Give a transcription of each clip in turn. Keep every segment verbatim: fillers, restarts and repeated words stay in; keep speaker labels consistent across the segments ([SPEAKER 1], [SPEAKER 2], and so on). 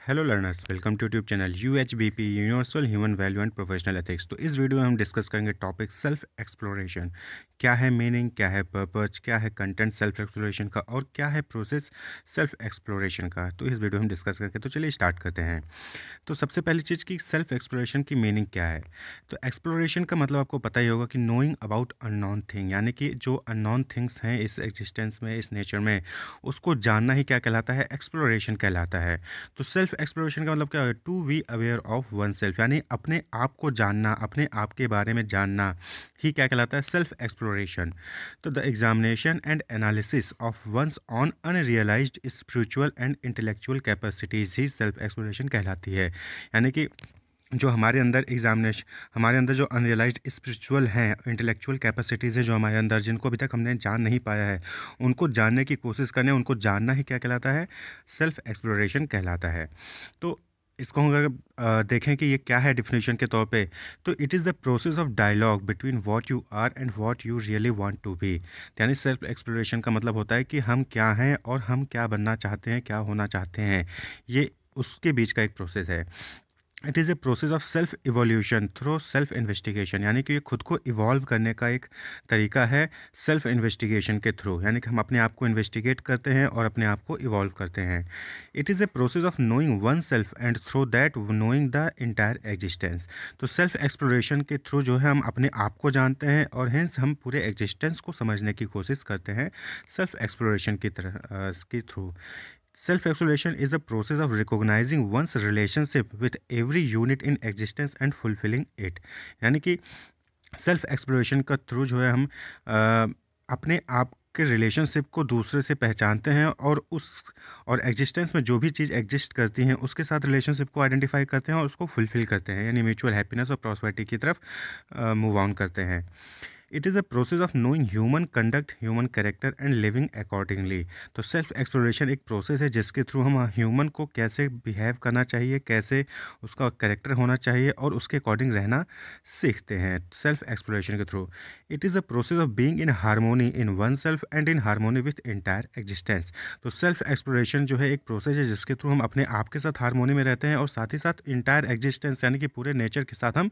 [SPEAKER 1] Hello learners, welcome to YouTube channel U H B P universal human value and professional ethics. तो इस video में हम discuss करेंगे topic self exploration. क्या है मीनिंग, क्या है पर्पज, क्या है कंटेंट सेल्फ एक्सप्लोरेशन का और क्या है प्रोसेस सेल्फ एक्सप्लोरेशन का। तो इस वीडियो में हम डिस्कस करके तो चलिए स्टार्ट करते हैं। तो सबसे पहली चीज़ की सेल्फ एक्सप्लोरेशन की मीनिंग क्या है। तो एक्सप्लोरेशन का मतलब आपको पता ही होगा कि नोइंग अबाउट अननोन थिंग, यानी कि जो अननोन थिंग्स हैं इस एग्जिस्टेंस में, इस नेचर में, उसको जानना ही क्या कहलाता है, एक्सप्लोरेशन कहलाता है। तो सेल्फ एक्सप्लोरेशन का मतलब क्या है, to be aware of one self, यानी अपने आप को जानना, अपने आप के बारे में जानना ही क्या कहलाता है, सेल्फ एक्सप्लोरेशन। तो the examination and analysis of one's own unrealised spiritual and intellectual capacities ही सेल्फ एक्सप्लोरेशन कहलाती है। यानी कि जो हमारे अंदर एग्जामिनेशन, हमारे अंदर जो अनरियलाइज्ड स्पिरिचुअल हैं, इंटेलेक्चुअल कैपेसिटीज़ हैं जो हमारे अंदर, जिनको अभी तक हमने जान नहीं पाया है, उनको जानने की कोशिश करने, उनको जानना ही क्या कहलाता है, सेल्फ एक्सप्लोरेशन कहलाता है। तो इसको हम अगर अ, देखें कि ये क्या है डिफिनेशन के तौर पे, तो it is the process of dialogue between what you are and what you really want to be. यानी सेल्फ एक्सप्लोरेशन का मतलब होता है कि हम क्या हैं और हम क्या बनना चाहते हैं, क्या होना चाहते हैं, ये उसके बीच का एक प्रोसेस है। It is a process of self evolution through self investigation, यानी कि ये खुद को इवॉल्व करने का एक तरीका है सेल्फ इन्वेस्टिगेशन के थ्रू, यानी कि हम अपने आप को इन्वेस्टिगेट करते हैं और अपने आप को इवॉल्व करते हैं। It is a process of knowing one self and through that knowing the entire existence. तो सेल्फ एक्सप्लोरेशन के थ्रू जो है हम अपने आप को जानते हैं और हेंस हम पूरे एग्जिस्टेंस को समझने की कोशिश करते हैं सेल्फ एक्सप्लोरेशन की तरह अ, के through. Self exploration is the process of recognizing one's relationship with every unit in existence and fulfilling it। यानी कि सेल्फ एक्सप्लोरेशन का थ्रू जो है हम अ, अपने आप के रिलेशनशिप को दूसरे से पहचानते हैं और उस और एग्जिस्टेंस में जो भी चीज़ एग्जिस्ट करती हैं उसके साथ रिलेशनशिप को आइडेंटिफाई करते हैं और उसको फुलफिल करते हैं, यानी म्यूचुअल हैप्पीनेस और प्रॉस्पेरिटी की तरफ मूव ऑन करते हैं। It is a process of knowing human conduct, human character and living accordingly. तो सेल्फ एक्सप्लोरेशन एक प्रोसेस है जिसके थ्रू हम ह्यूमन को कैसे बिहेव करना चाहिए, कैसे उसका कैरेक्टर होना चाहिए और उसके अकॉर्डिंग रहना सीखते हैं सेल्फ एक्सप्लोरेशन के through. It is a process of being in harmony in one self and in harmony with entire existence. तो सेल्फ एक्सप्लोरेशन जो है एक प्रोसेस है जिसके थ्रू हम अपने आप के साथ हारमोनी में रहते हैं और साथ ही साथ इंटायर एग्जिस्टेंस यानी कि पूरे नेचर के साथ हम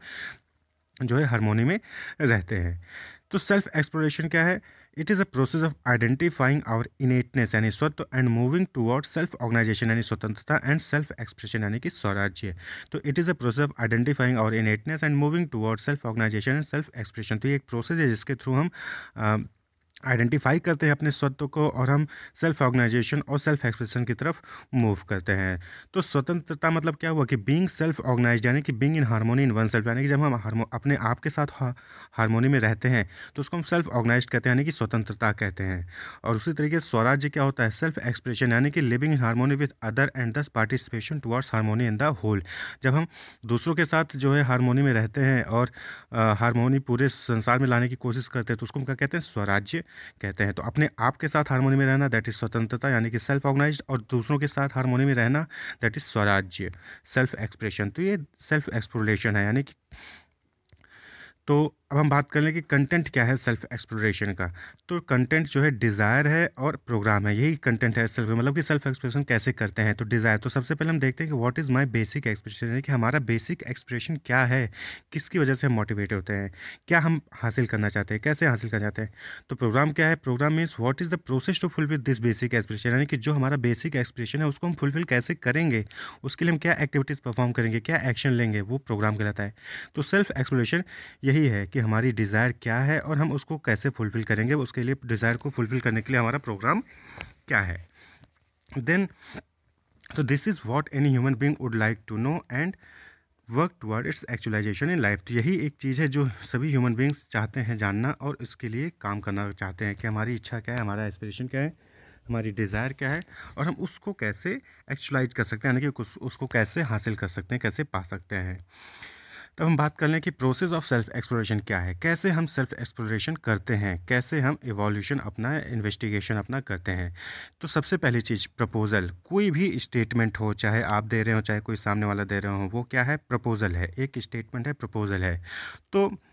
[SPEAKER 1] जो है हारमोनी में रहते हैं। तो सेल्फ एक्सप्लोरेशन क्या है, it is a process of identifying our innateness यानी स्वत्व and moving towards self organisation यानी स्वतंत्रता एंड सेल्फ एक्सप्रेशन यानी कि स्वराज्य। तो it is a process of identifying our innateness and moving towards self organisation and self expression. तो ये एक प्रोसेस है जिसके थ्रू हम अ, आइडेंटिफाई करते हैं अपने स्वत्व को और हम सेल्फ ऑर्गेनाइजेशन और सेल्फ एक्सप्रेशन की तरफ मूव करते हैं। तो स्वतंत्रता मतलब क्या हुआ कि बीइंग सेल्फ ऑर्गेनाइज्ड यानी कि being in harmony in one self, यानी कि जब हम हार्मो अपने आप के साथ हा, हार्मोनी में रहते हैं तो उसको हम सेल्फ ऑर्गेनाइज्ड कहते हैं, यानी कि स्वतंत्रता कहते हैं। और उसी तरीके से स्वराज्य क्या होता है, सेल्फ एक्सप्रेशन यानी कि living in harmony with other and thus participation towards harmony in the whole. जब हम दूसरों के साथ जो है हार्मोनी में रहते हैं और हार्मोनी पूरे संसार में लाने की कोशिश करते हैं तो उसको हम क्या कहते हैं, स्वराज्य कहते हैं। तो अपने आप के साथ हार्मोनी में रहना दैट इज़ स्वतंत्रता यानी कि सेल्फ ऑर्गेनाइज्ड, और दूसरों के साथ हार्मोनी में रहना दैट इज़ स्वराज्य, सेल्फ एक्सप्रेशन। तो ये सेल्फ एक्सप्लोरेशन है। यानी कि तो अब हम बात कर लें कि कंटेंट क्या है सेल्फ एक्सप्लोरेशन का। तो कंटेंट जो है डिज़ायर है और प्रोग्राम है, यही कंटेंट है सेल्फ, मतलब कि सेल्फ एक्सप्रेशन कैसे करते हैं। तो डिज़ायर, तो सबसे पहले हम देखते हैं कि what is my basic expression, यानी कि हमारा बेसिक एक्सप्रेशन क्या है, किसकी वजह से हम मोटिवेट होते हैं, क्या हम हासिल करना चाहते हैं, कैसे हासिल करना चाहते हैं। तो प्रोग्राम क्या है, programme means what is the process to fulfil this basic expression, यानी कि जो हमारा बेसिक एक्सप्रेशन है उसको हम फुलफिल कैसे करेंगे, उसके लिए हम क्या एक्टिविटीज़ परफॉर्म करेंगे, क्या एक्शन लेंगे, वो प्रोग्राम कहलाता है। तो सेल्फ एक्सप्लोरेशन यही है कि हमारी डिज़ायर क्या है और हम उसको कैसे फुलफ़िल करेंगे, उसके लिए डिज़ायर को फुलफ़िल करने के लिए हमारा प्रोग्राम क्या है। देन तो this is what any human being would like to know and work toward its actualisation in life. तो यही एक चीज़ है जो सभी ह्यूमन बींग्स चाहते हैं जानना और इसके लिए काम करना चाहते हैं कि हमारी इच्छा क्या है, हमारा एस्पिरेशन क्या है, हमारी डिज़ायर क्या है और हम उसको कैसे एक्चुअलाइज कर सकते हैं, यानी कि उस, उसको कैसे हासिल कर सकते हैं, कैसे पा सकते हैं। तब हम बात कर लें कि प्रोसेस ऑफ सेल्फ एक्सप्लोरेशन क्या है, कैसे हम सेल्फ एक्सप्लोरेशन करते हैं, कैसे हम इवोल्यूशन अपना, इन्वेस्टिगेशन अपना करते हैं। तो सबसे पहली चीज़ प्रपोज़ल, कोई भी स्टेटमेंट हो, चाहे आप दे रहे हो चाहे कोई सामने वाला दे रहे हो, वो क्या है, प्रपोज़ल है, एक स्टेटमेंट है, प्रपोज़ल है। तो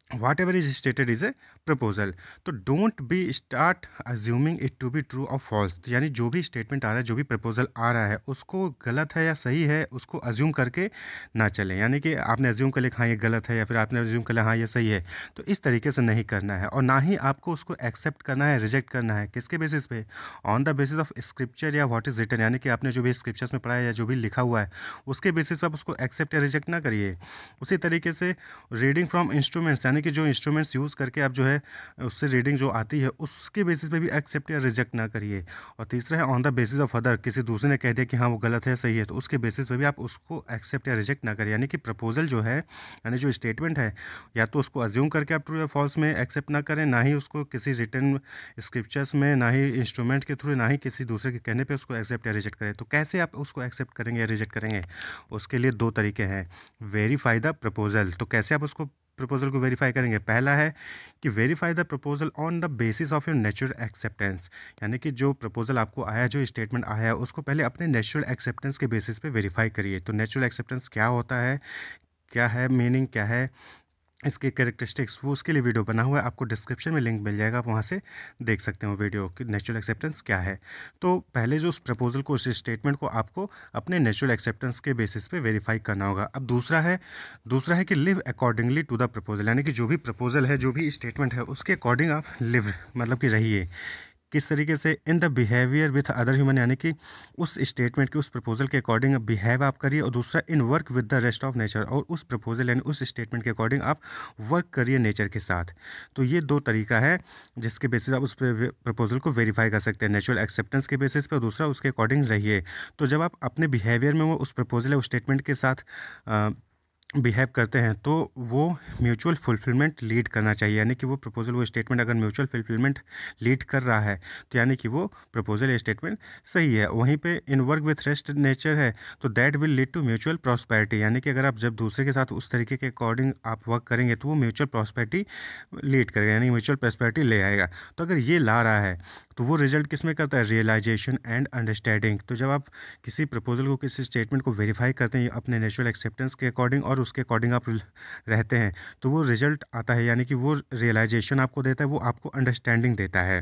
[SPEAKER 1] whatever is stated is a proposal. तो don't be start assuming it to be true और फॉल्स। यानी जो भी स्टेटमेंट आ रहा है, जो भी प्रपोजल आ रहा है, उसको गलत है या सही है उसको अज्यूम करके ना चलें। यानी कि आपने अज्यूम कर लिया हाँ ये गलत है, या फिर आपने अज्यूम कर लिया हाँ ये सही है, तो इस तरीके से नहीं करना है। और ना ही आपको उसको एक्सेप्ट करना है, रिजेक्ट करना है। किसके बेसिस पे? On the basis of scripture या व्हाट इज रिटन। यानी कि आपने जो भी स्क्रिप्चर्स में पढ़ा है या जो भी लिखा हुआ है उसके बेसिस पे आप उसको एक्सेप्ट या रिजेक्ट ना करिए। उसी तरीके से रीडिंग फ्रॉम इंस्ट्रूमेंट्स, यानी कि जो इंस्ट्रूमेंट्स यूज़ करके आप जो है उससे रीडिंग जो आती है उसके बेसिस पे भी एक्सेप्ट या रिजेक्ट ना करिए। और तीसरा है on the basis of other, किसी दूसरे ने कह दिया कि हाँ वो गलत है सही है, तो उसके बेसिस पे भी आप उसको एक्सेप्ट या रिजेक्ट ना करिए। यानी कि प्रपोजल जो है, यानी जो स्टेटमेंट है, या तो उसको अज्यूम करके आप ट्रू या फॉल्स में एक्सेप्ट ना करें, ना ही उसको किसी रिटन स्क्रिप्चर्स में, ना ही इंस्ट्रूमेंट के थ्रू, ना ही किसी दूसरे के कहने पे उसको एक्सेप्ट या रिजेक्ट करें। तो कैसे आप उसको एक्सेप्ट करेंगे या रिजेक्ट करेंगे? उसके लिए दो तरीके हैं। Verify the proposal. तो कैसे आप उसको प्रपोजल को वेरीफाई करेंगे? पहला है कि verify the proposal on the basis of your natural acceptance. यानी कि जो प्रपोजल आपको आया, जो स्टेटमेंट आया है, उसको पहले अपने नेचुरल एक्सेप्टेंस के बेसिस पे वेरीफाई करिए। तो नेचुरल एक्सेप्टेंस क्या होता है, क्या है मीनिंग, क्या है इसके कैरेक्टरिस्टिक्स, वो उसके लिए वीडियो बना हुआ है, आपको डिस्क्रिप्शन में लिंक मिल जाएगा, आप वहाँ से देख सकते हो वीडियो कि नेचुरल एक्सेप्टेंस क्या है। तो पहले जो उस प्रपोजल को, उस स्टेटमेंट को आपको अपने नेचुरल एक्सेप्टेंस के बेसिस पे वेरीफाई करना होगा। अब दूसरा है दूसरा है कि live accordingly to the proposal. यानी कि जो भी प्रपोजल है, जो भी स्टेटमेंट है, उसके अकॉर्डिंग आप लिव, मतलब कि रहिए। किस तरीके से? In the behaviour with other human. यानी कि उस स्टेटमेंट के, उस प्रपोजल के अकॉर्डिंग बिहेव आप करिए। और दूसरा, in work with the rest of nature. और उस प्रपोजल यानी उस स्टेटमेंट के अकॉर्डिंग आप वर्क करिए नेचर के साथ। तो ये दो तरीका है जिसके बेसिस आप उस प्रपोजल को वेरीफाई कर सकते हैं, नेचुरल एक्सेप्टेंस के बेसिस पे, और दूसरा उसके अकॉर्डिंग रहिए। तो जब आप अपने बिहेवियर में वो उस प्रपोजल या उस स्टेटमेंट के साथ बिहेव करते हैं तो वो म्यूचुअल फुलफिलमेंट लीड करना चाहिए। यानी कि वो प्रपोजल, वो स्टेटमेंट अगर म्यूचुअल फुलफिलमेंट लीड कर रहा है तो यानी कि वो प्रपोजल या स्टेटमेंट सही है। वहीं पे in work with rest nature है तो that will lead to mutual prosperity. यानी कि अगर आप जब दूसरे के साथ उस तरीके के अकॉर्डिंग आप वर्क करेंगे तो वो म्यूचुअल प्रॉस्पेरिटी लीड करेगा, यानी म्यूचुअल प्रॉस्पेरिटी ले आएगा। तो अगर ये ला रहा है तो वो रिजल्ट किस में करता है? Realisation and understanding. तो जब आप किसी प्रपोजल को, किसी स्टेटमेंट को वेरीफाई करते हैं अपने नेचुरल एक्सेप्टेंस के अकॉर्डिंग और उसके अकॉर्डिंग आप रहते हैं तो वो रिजल्ट आता है, यानी कि वो रियलाइजेशन आपको देता है, वो आपको अंडरस्टैंडिंग देता है।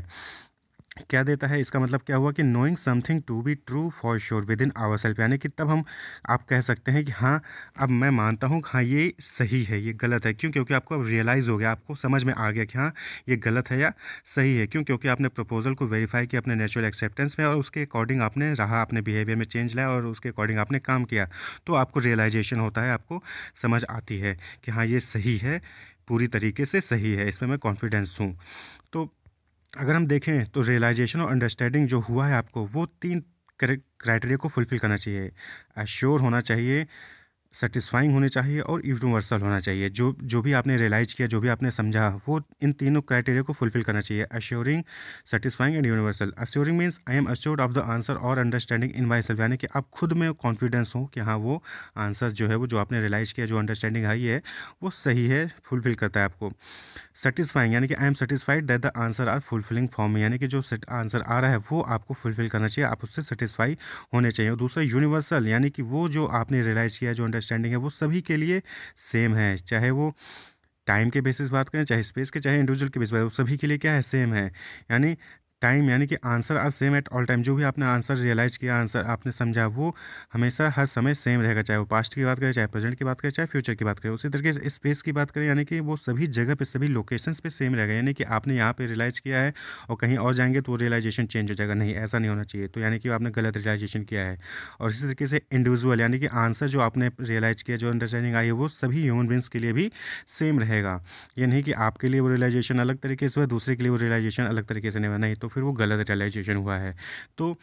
[SPEAKER 1] क्या देता है? इसका मतलब क्या हुआ कि knowing something to be true for sure within our self. यानी कि तब हम आप कह सकते हैं कि हाँ अब मैं मानता हूँ हाँ ये सही है, ये गलत है। क्यों? क्योंकि आपको अब रियलाइज़ हो गया, आपको समझ में आ गया कि हाँ ये गलत है या सही है। क्यों? क्योंकि आपने प्रपोजल को वेरीफाई किया अपने नेचुरल एक्सेप्टेंस में और उसके अकॉर्डिंग आपने रहा, अपने बिहेवियर में चेंज लाया और उसके अकॉर्डिंग आपने काम किया, तो आपको रियलाइजेशन होता है, आपको समझ आती है कि हाँ ये सही है, पूरी तरीके से सही है, इसमें मैं कॉन्फिडेंस हूँ। तो अगर हम देखें तो रियलाइजेशन और अंडरस्टैंडिंग जो हुआ है आपको, वो तीन क्राइटेरिया को फुलफ़िल करना चाहिए। एश्योर होना चाहिए, सेटिस्फाइंग होनी चाहिए और यूनिवर्सल होना चाहिए। जो जो भी आपने रियलाइज़ किया, जो भी आपने समझा, वो इन तीनों क्राइटेरिया को फुलफ़िल करना चाहिए। Assuring, satisfying and universal. Assuring means I am assured of the answer और अंडरस्टैंडिंग इन माई सेल्फ। यानी कि आप खुद में कॉन्फिडेंस हो कि हाँ वो आंसर जो है, वो जो आपने रियलाइज़ किया, जो अंडरस्टैंडिंग आई है, वो सही है, फुलफ़िल करता है आपको। सेटिस्फाइंग यानी कि I am satisfied that the answer are fulfilling for me. यानी कि जो आंसर आ रहा है वो आपको फुलफिल करना चाहिए, आप उससे सेटिस्फाई होने चाहिए। और दूसरा यूनिवर्सल, यानी कि वो जो आपने रियलाइज़ किया, जो अंडरस्टैंडिंग है, वो सभी के लिए सेम है। चाहे वो टाइम के बेसिस बात करें, चाहे स्पेस के, चाहे इंडिविजुअल के बेसिस, वो सभी के लिए क्या है? सेम है। यानी टाइम, यानी कि answer are same at all time. जो भी आपने आंसर रियलाइज़ किया, आंसर आपने समझा, वो हमेशा हर समय सेम रहेगा। चाहे वो पास्ट की बात करें, चाहे प्रेजेंट की बात करें, चाहे फ्यूचर की बात करें। उसी तरीके से स्पेस की बात करें, यानी कि वो सभी जगह पे, सभी लोकेशंस पे सेम रहेगा। यानी कि आपने यहाँ पे रियलाइज़ किया है और कहीं और जाएंगे तो वो रियलाइजेशन चेंज हो जाएगा। नहीं, ऐसा नहीं होना चाहिए। तो यानी कि आपने गलत रियलाइजेशन किया है। और इसी तरीके से इंडिविजुअल, यानी कि आंसर जो आपने रियलाइज़ किया, जो अंडरस्टैंडिंग आई है, वो सभी ह्यूमन बींग्स के लिए भी सेम रहेगा। ये नहीं कि आपके लिए वो रियलाइजेशन अलग तरीके से हुआ, दूसरे के लिए वो रियलाइजेशन अलग तरीके से नहीं हुआ। नहीं, तो फिर वो गलत रियलाइजेशन हुआ है। तो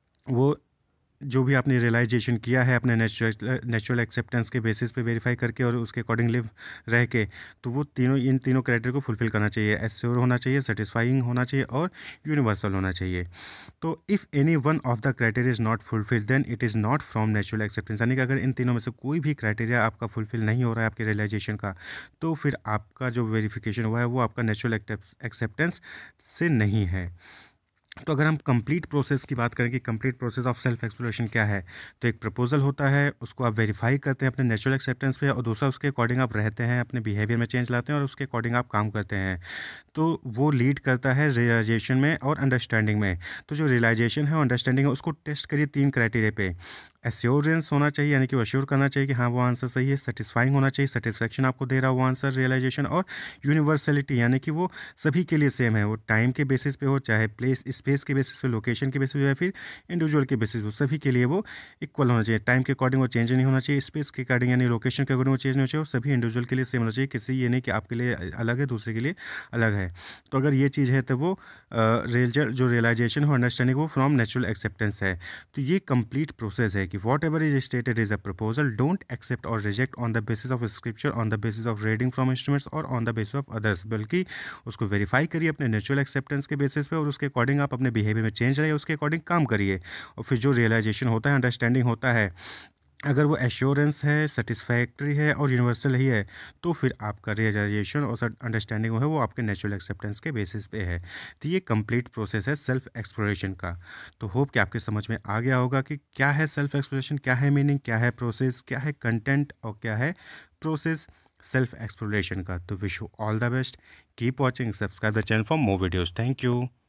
[SPEAKER 1] वो जो भी आपने रियलाइजेशन किया है अपने नेचुरल नेचुरल एक्सेप्टेंस के बेसिस पे वेरीफाई करके और उसके अकॉर्डिंग लिव रह के, तो वो तीनों, इन तीनों क्राइटेरिया को फुलफिल करना चाहिए। एश्योर होना चाहिए, सेटिस्फाइंग होना चाहिए और यूनिवर्सल होना चाहिए। तो if any one of the criteria is not fulfil then it is not from natural acceptance. यानी कि अगर इन तीनों में से कोई भी क्राइटेरिया आपका फुलफिल नहीं हो रहा है आपके रियलाइजेशन का, तो फिर आपका जो वेरिफिकेशन हुआ है वो आपका नेचुरल एक्सेप्टेंस से नहीं है। तो अगर हम कंप्लीट प्रोसेस की बात करें कि complete process of self exploration क्या है, तो एक प्रपोजल होता है, उसको आप वेरीफाई करते हैं अपने नेचुरल एक्सेप्टेंस पे, और दूसरा उसके अकॉर्डिंग आप रहते हैं, अपने बिहेवियर में चेंज लाते हैं और उसके अकॉर्डिंग आप काम करते हैं। तो वो लीड करता है रियलाइजेशन में और अंडरस्टैंडिंग में। तो जो रियलाइजेशन है और अंडरस्टैंडिंग है उसको टेस्ट करिए तीन क्राइटेरिया पे। एश्योरेंस होना चाहिए, यानी कि वो अश्योर करना चाहिए कि हाँ वो आंसर सही है। सेटिस्फाइंग होना चाहिए, सेटिस्फेक्शन आपको दे रहा है वो आंसर रियलाइजेशन। और यूनिवर्सलिटी, यानी कि वो सभी के लिए सेम है, वो टाइम के बेसिस पे हो, चाहे प्लेस स्पेस के बेसिस पे, लोकेशन के बेसिस पे, या फिर इंडिविजुअल के बेसिस पे, सभी के लिए वो इक्वल होना चाहिए। टाइम के अकॉर्डिंग वो चेंज नहीं होना चाहिए, स्पेस के अकॉर्डिंग यानी लोकेशन के अकॉर्डिंग वो चेंज नहीं होना चाहिए, और सभी इंडिविजुअल के लिए सेम होना चाहिए। किसी ये नहीं कि आपके लिए अलग है दूसरे के लिए अलग है। तो अगर ये चीज़ है तो वो रियल जो रियलाइजेशन हो, अंडरस्टैंडिंग, वो फ्रॉम नेचुरल एक्सेप्टेंस है। तो ये कंप्लीट प्रोसेस है कि whatever is stated is a proposal, don't accept और reject on the basis of scripture, on the basis of reading from instruments और on the basis of others, बल्कि उसको verify करिए अपने नेचुरल एक्सेप्टेंस के basis पे, और उसके अकॉर्डिंग आप अपने बिहेवियर में चेंज लाइए, उसके अकॉर्डिंग काम करिए। और फिर जो रियलाइजेशन होता है, अंडरस्टैंडिंग होता है, अगर वो एश्योरेंस है, सेटिस्फैक्ट्री है और यूनिवर्सल ही है, तो फिर आपका रियलाइजेशन और अंडरस्टैंडिंग है वो आपके नेचुरल एक्सेप्टेंस के बेसिस पे है। तो ये कंप्लीट प्रोसेस है सेल्फ एक्सप्लोरेशन का। तो होप कि आपके समझ में आ गया होगा कि क्या है सेल्फ एक्सप्लोरेशन, क्या है मीनिंग, क्या है प्रोसेस, क्या है कंटेंट और क्या है प्रोसेस सेल्फ एक्सप्लोरेशन का। तो wish you all the best, keep watching, subscribe the channel for more videos. Thank you.